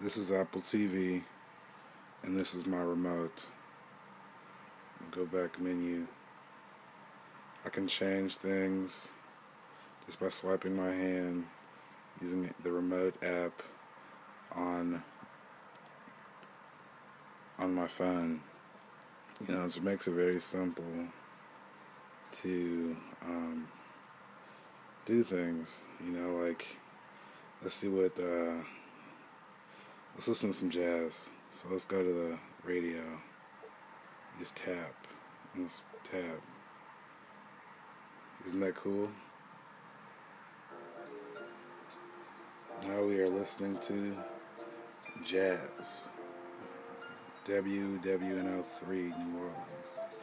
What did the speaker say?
This is Apple TV, and this is my remote. Go back menu. I can change things just by swiping my hand using the remote app on my phone. It makes it very simple to do things. Like let's see what let's listen to some jazz. So let's go to the radio. Just tap. Let's tap. Isn't that cool? Now we are listening to jazz. WWNO3 New Orleans.